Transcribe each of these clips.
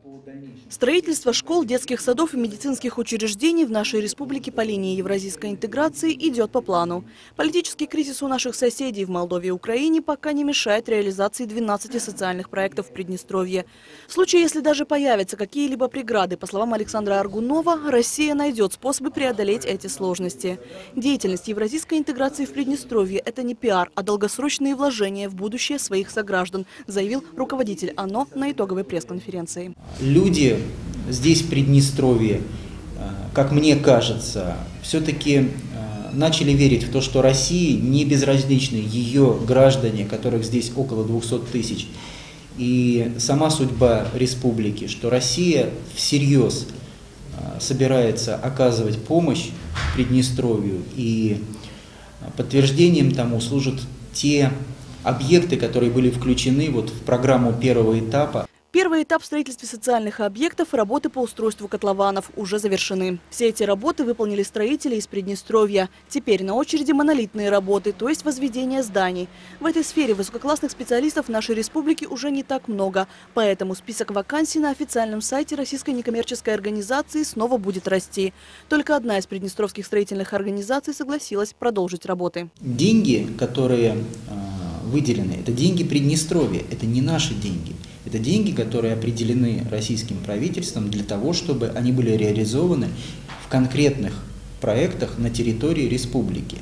Строительство школ, детских садов и медицинских учреждений в нашей республике по линии евразийской интеграции идет по плану. Политический кризис у наших соседей в Молдове и Украине пока не мешает реализации 12 социальных проектов в Приднестровье. В случае, если даже появятся какие-либо преграды, по словам Александра Аргунова, Россия найдет способы преодолеть эти сложности. Деятельность евразийской интеграции в Приднестровье – это не пиар, а долгосрочные вложения в будущее своих сограждан, заявил руководитель ОНО на итоговой пресс-конференции. Люди здесь, в Приднестровье, как мне кажется, все-таки начали верить в то, что России не безразличны ее граждане, которых здесь около 200 тысяч, и сама судьба республики, что Россия всерьез собирается оказывать помощь Приднестровью, и подтверждением тому служат те объекты, которые были включены в программу первого этапа. Первый этап в строительстве социальных объектов и работы по устройству котлованов уже завершены. Все эти работы выполнили строители из Приднестровья. Теперь на очереди монолитные работы, то есть возведение зданий. В этой сфере высококлассных специалистов в нашей республике уже не так много. Поэтому список вакансий на официальном сайте Российской некоммерческой организации снова будет расти. Только одна из приднестровских строительных организаций согласилась продолжить работы. Деньги, которые выделены, это деньги Приднестровья, это не наши деньги. Это деньги, которые определены российским правительством для того, чтобы они были реализованы в конкретных проектах на территории республики.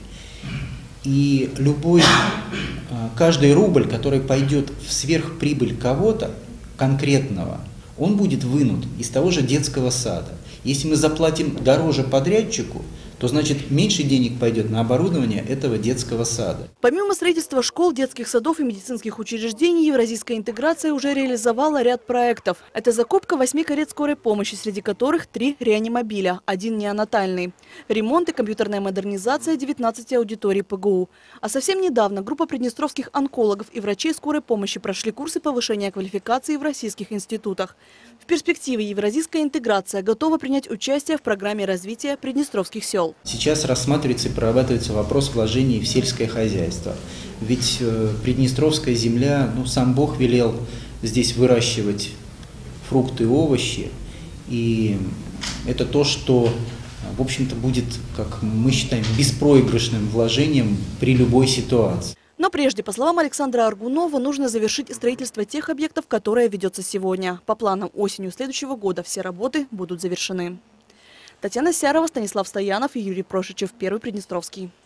И каждый рубль, который пойдет в сверхприбыль кого-то конкретного, он будет вынут из того же детского сада. Если мы заплатим дороже подрядчику, то значит меньше денег пойдет на оборудование этого детского сада. Помимо строительства школ, детских садов и медицинских учреждений, евразийская интеграция уже реализовала ряд проектов. Это закупка 8 карет скорой помощи, среди которых 3 реанимобиля, 1 неонатальный. Ремонт и компьютерная модернизация 19 аудиторий ПГУ. А совсем недавно группа приднестровских онкологов и врачей скорой помощи прошли курсы повышения квалификации в российских институтах. В перспективе евразийская интеграция готова принять участие в программе развития приднестровских сел. Сейчас рассматривается и прорабатывается вопрос вложений в сельское хозяйство. Ведь приднестровская земля, сам Бог велел здесь выращивать фрукты и овощи. И это то, что, в общем-то, будет, как мы считаем, беспроигрышным вложением при любой ситуации. Но прежде, по словам Александра Аргунова, нужно завершить строительство тех объектов, которое ведется сегодня. По планам, осенью следующего года все работы будут завершены. Татьяна Сярова, Станислав Стоянов и Юрий Прошичев. Первый Приднестровский.